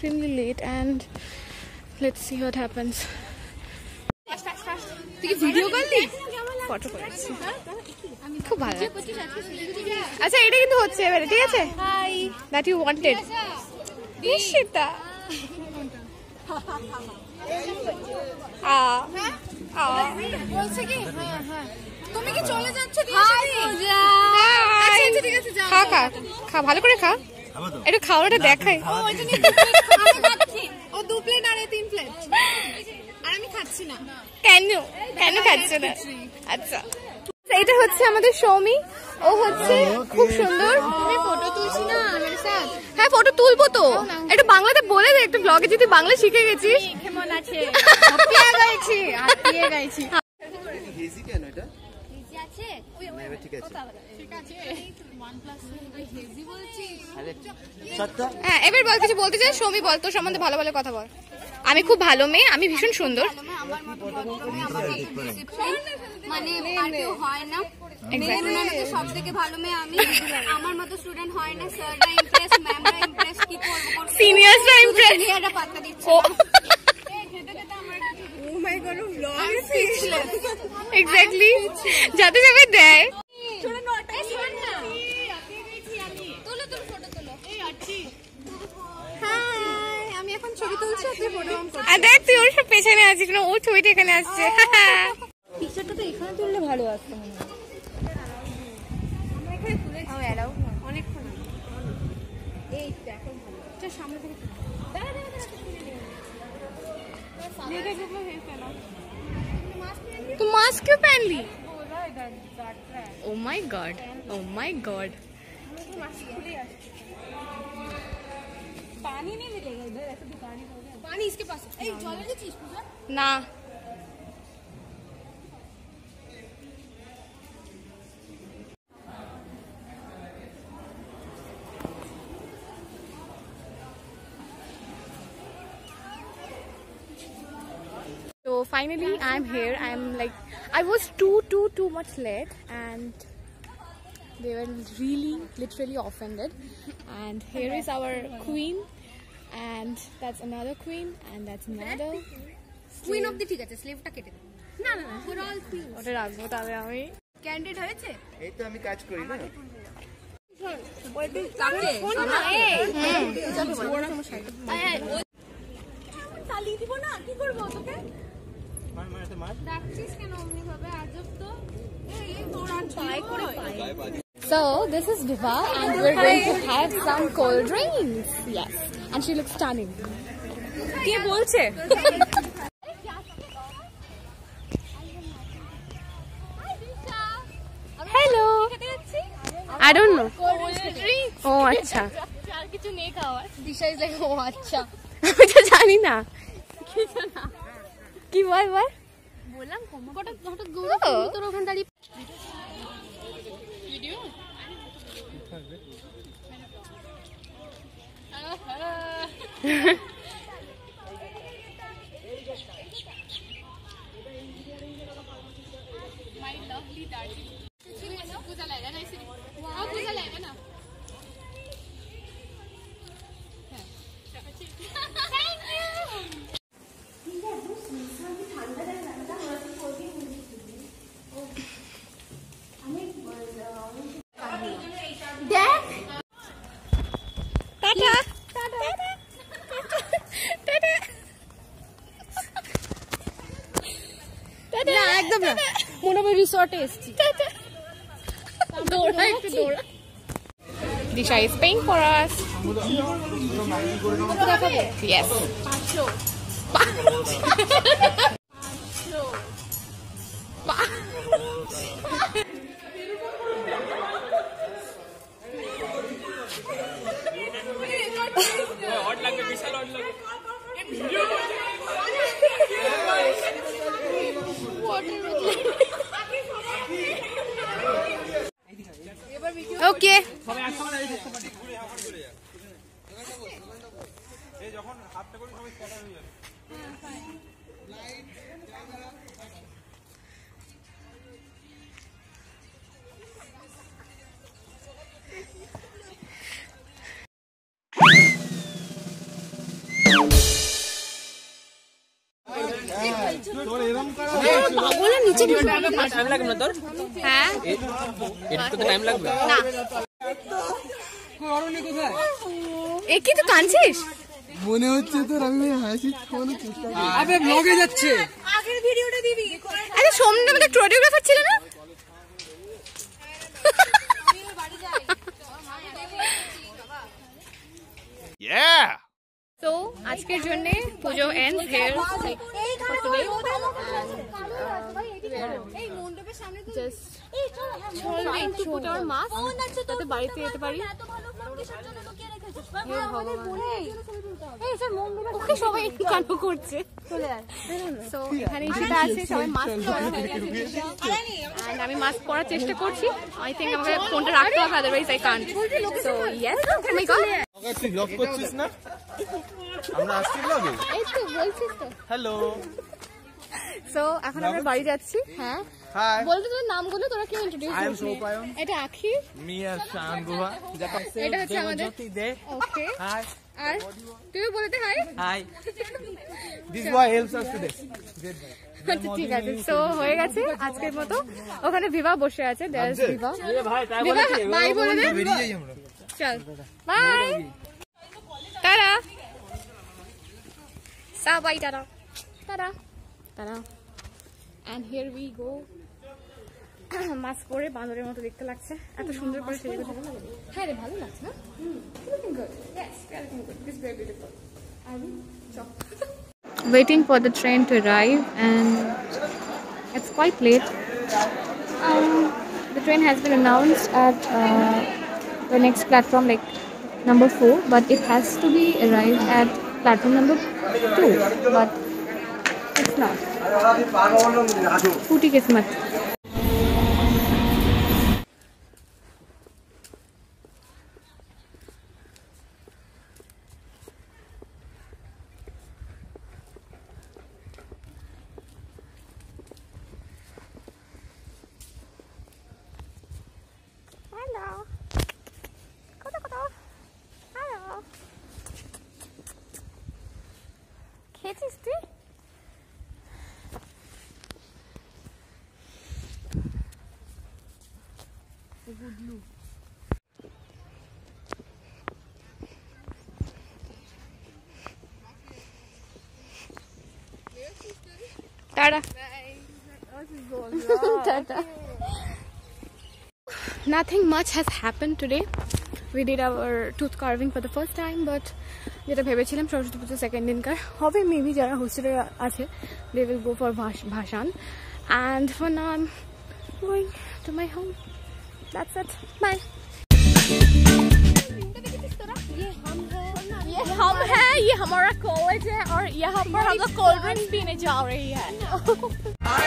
extremely late and let's see what happens. তুই video করলি? Photo করেছি। খুব ভালো। আচ্ছা এটা কিন্তু হচ্ছে এবারে ঠিক আছে? Hi. That you wanted. Nishita. বলছে কি? হ্যাঁ। তুমি কি চলে যাচ্ছ দিয়ে? আচ্ছা ঠিক আছে যাও। খা ভালো করে খা। একটু খাওয়াটা দেখাই। ও 2 প্লেট আর 3 প্লেট। আর আমি খাচ্ছি না। কেন খাচ্ছ না? আচ্ছা এটা হচ্ছে আমাদের সৌমি। ও হচ্ছে খুব সুন্দর। তুমি ফটো তুলছি না আমার সাথে? হ্যাঁ ফটো তুলবো তো। একটু বাংলাতে বলে দে, একটু ব্লগে যদি বাংলা শিখে গেছিস। কেমন আছে? হাঁপিয়ে গেছি। হেজি কেন এটা? হেজি আছে? ঠিক আছে। 1+ হেজি বলছিস? হ্যাঁ এবার বল, কিছু বলতে চাই? সৌমি বল, তোর সম্বন্ধে ভালো ভালো কথা বল। আমি খুব ভালো মেয়ে, আমি ভীষণ সুন্দর। মানে পার্টিও হয় না, সব থেকে ভালো মেয়ে আমি। আমার মতো স্টুডেন্ট হয় না। স্যাররা ইমপ্রেস, ম্যামরা ইমপ্রেস, কি করবো? সিনিয়রসরা ইমপ্রেস, সিনিয়ররা পাত্তা দিচ্ছে। Oh my god, blog speechless. Exactly, যাতে যাবে দেয়। চলো নটায় শোন না। তোলো ফটো তোলো। এই আছি। হাই, আমি এখন ছবি তুলছি, আপনি ফটো অন করুন। আর দেখ তুই ওর সব পেছনে আছিস না, ও ছবিটা এখানে আসছে। পিকচারটা তো এখানে তুললে ভালো আসতো মনে হয়। আমরা এখানে তুলেছি। এলাও অনেকক্ষণ। এই দেখো ভালো। এটা সামনে থেকে দাঁড়া। मेरे ग्रुप में हेल्प करना। तू मास्क क्यों पहन ली? Oh my god, oh my god. पानी नहीं मिलेगा इधर, ऐसे दुकान ही होगा। पानी इसके पास है। ए जल की चीज पूजा ना। So finally I'm here. I'm like, I was too much late and they were really literally offended. And here is our queen and that's another queen and that's another queen of the ঠিক আছে, স্লেভটা কেটে দাও। না পুরো all queen। ওটা রাখবো তবে আমি। ক্যান্ডিড হয়েছে? এই তো আমি কাজ করি না। ওইদিন কাকে? তালি দিব না, কি করব তোকে? ডাকছিস কেন অমনি ভাবে? আজব তো। এই তোরা ট্রাই করে পাই। So this is Diva and we're going to have some cold drinks. Yes, and she looks stunning. কে বলছে? Hello. I don't know. Oh আচ্ছা। আর কিছু নেই খাওয়ার। দিশা ইজ লাইক ও আচ্ছা। আমি তো জানি না। কিছু না। কি বল? বললাম হঠাৎ গৌরব তোর ওখানে দাঁড়িয়ে video my lovely darling. Puja लाएगा ना इसे? वाह पूजा लाएगा ना? Thank you. না একদম না, মনে হয় রিসর্টে এসেছি। দৌড়া একটু দৌড়া। Disha is paying for us. Yes. 500. Okay. হ্যাঁ টাইম লাগবে না এ কি তুই কাঁদছিস মনে হচ্ছে তোর আমি হাসি কোনো চেষ্টা আবে ব্লগে যাচ্ছে আগের ভিডিওটা দিবি আরে সোমন আমাদের কোরিওগ্রাফার ছিল না তো আজকের জন্য পুজো এন্ড হিয়ার যাতে বাড়িতে যেতে পারি সবাই কান্ড করছে এখানে সেটা আছে সবাই মাস্ক পরা হয়ে গেছে আমি মাস্ক পরার চেষ্টা করছি আই থিঙ্ক আমাকে ফোনটা রাখতে হবে otherwise I can't so yes oh my god তুই ব্লগ করছিস না আমরা আসছি ব্লগে এই তো বলছিস তো হ্যালো সো এখন আমরা বাড়ি যাচ্ছি হ্যাঁ হাই বলতে তোর নামগুলো তোরা কি ইন্ট্রোডিউস আই এম করছিস সোপায়ন এটা আখি মিয়া শান গুহা এটা হচ্ছে আমাদের ওকে হাই আর তুই বলতে hi hi this boy helps us today আচ্ছা ঠিক আছে সো হয়ে গেছে আজকের মতো ওখানে ভিভা বসে আছে there is viva viva bye বলে দে বেরিয়ে যাই আমরা চল বাই টাটা সবাই tata tata tata and here we go mask পরে বাঁদরের মতো দেখতে লাগছে এত সুন্দর করে সেজে গুজে হ্যাঁ রে ভালো লাগছে না looking good yes we are looking good this is very beautiful waiting for the train to arrive and it's quite late the train has been announced at the next platform like number 4 but it has to be arrived at platform number 2 but it's not फूटी किस्मत খেয়েছিস তুই Tata. Tata. Nothing much has happened today. We did our tooth carving for the first time, but যেটা ভেবেছিলাম সরস্বতী পুজো second দিনকার হবে maybe যারা হোস্টেলে আছে they will go for ভাসান and for now I'm going to my home. That's it. Bye. ये हम हैं, ये हमारा कॉलेज है और यहाँ पर हम लोग कोल्ड ड्रिंक्स पीने जा रही है।